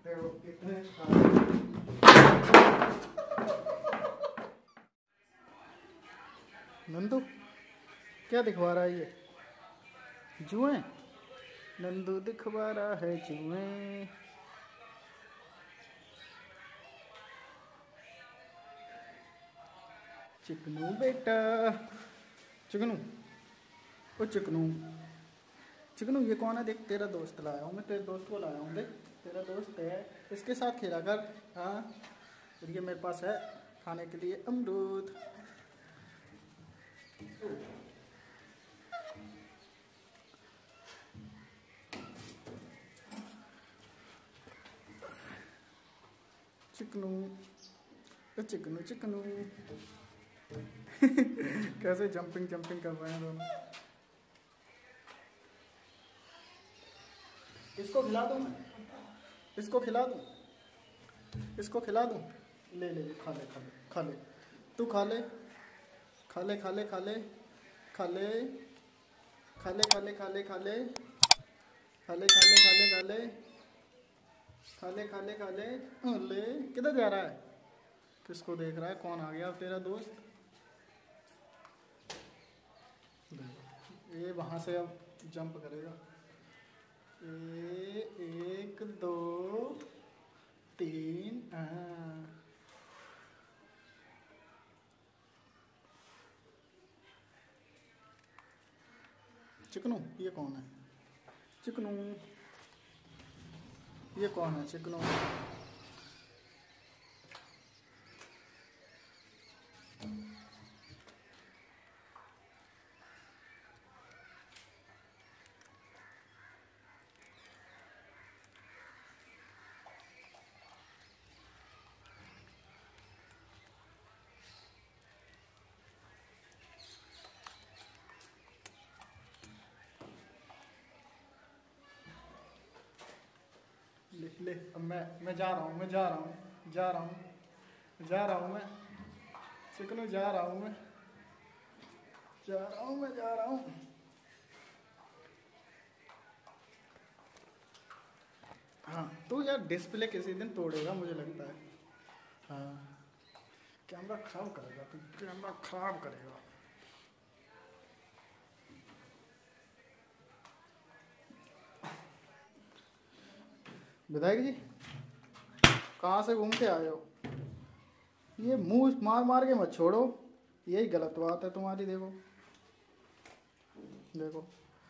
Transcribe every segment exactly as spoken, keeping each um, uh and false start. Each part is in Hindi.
देखो कितने नंदू क्या दिखवा रहा है ये? जुएं? नंदू दिखवा रहा है जुएं। चिकनू बेटा, चिकनू, ओ चिकनू, चिकनू ये कौन है? देख तेरा दोस्त लाया हूँ मैं, तेरे दोस्त को लाया हूँ। देख तेरा दोस्त है, इसके साथ खेला कर। हाँ, और ये मेरे पास है खाने के लिए अमरूद। चिकनू, चिकनू चिकनू कैसे जंपिंग जंपिंग कर रहे हैं दोनों। इसको खिला दूं मैं, इसको खिला दूं, इसको खिला दूं। ले ले खा ले खा ले खा ले, तू खा ले खा ले खा ले खा ले खा ले खा ले खा ले खा ले खा ले खा ले खा ले खा ले खा ले खा ले खा ले खा ले ले। किधर जा रहा है? किसको देख रहा है? कौन आ गया? तेरा दोस्त। ये वहां से अब जंप करेगा। ए, एक दो तीन। चिकनू ये कौन है? चिकनू ये कौन है? चिकनू ले ले। अब मैं मैं जा रहा हूँ, मैं जा रहा हूँ, जा रहा हूँ, जा रहा हूँ मैं। चिकनू जा रहा हूँ मैं, जा रहा हूँ मैं, जा रहा हूँ। हाँ तो यार डिस्प्ले किसी दिन तोड़ेगा मुझे लगता है। हाँ कैमरा खराब करेगा तू, कैमरा खराब करेगा। विधायक जी कहाँ से घूम के आए हो? ये मुंह मार मार के मत छोड़ो, यही गलत बात है तुम्हारी। देखो देखो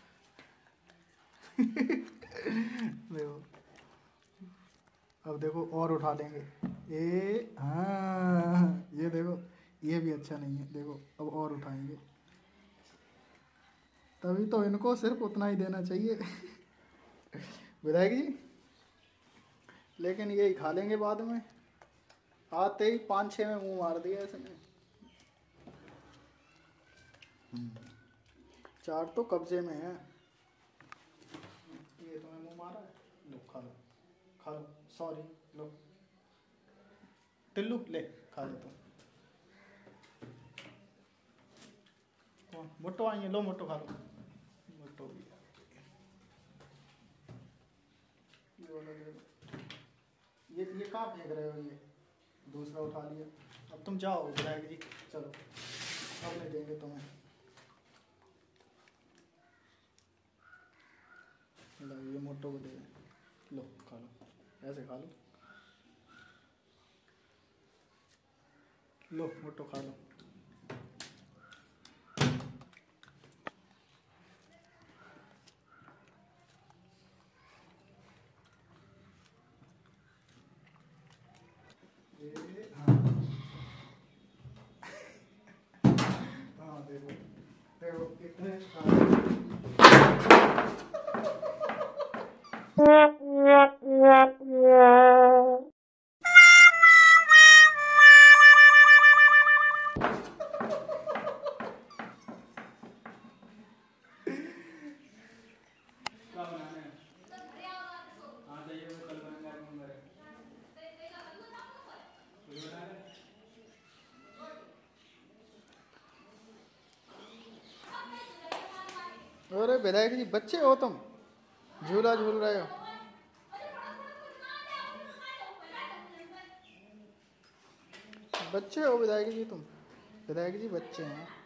देखो, अब देखो और उठा लेंगे। ये हाँ ये देखो, ये भी अच्छा नहीं है। देखो अब और उठाएंगे, तभी तो इनको सिर्फ उतना ही देना चाहिए विधायक जी। लेकिन ये ही खा लेंगे बाद में। आते ही पाँच छः में मुंह मार दिया इसने। चार तो कब्जे में है। ये तुम्हें मुंह मारा है, लो खा लो खा लो। सॉरी लो टिल्लू ले खा लो तुम। कौन? मुट्टो आएंगे, लो मुट्टो खा लो। मुट्टो भी ये ये कहाँ फेंक रहे हो? ये दूसरा उठा लिया। अब तुम जाओ विधायक जी, चलो अब नहीं देंगे तुम्हें। लो ये मोटो को दे, लो खा लो, ऐसे खा लो। लो मोटो खा लो। हाँ हाँ देखो देखो कितने अरे विधायक जी बच्चे हो तुम, झूला झूल रहे हो। बच्चे हो विधायक जी तुम, विधायक जी बच्चे हैं।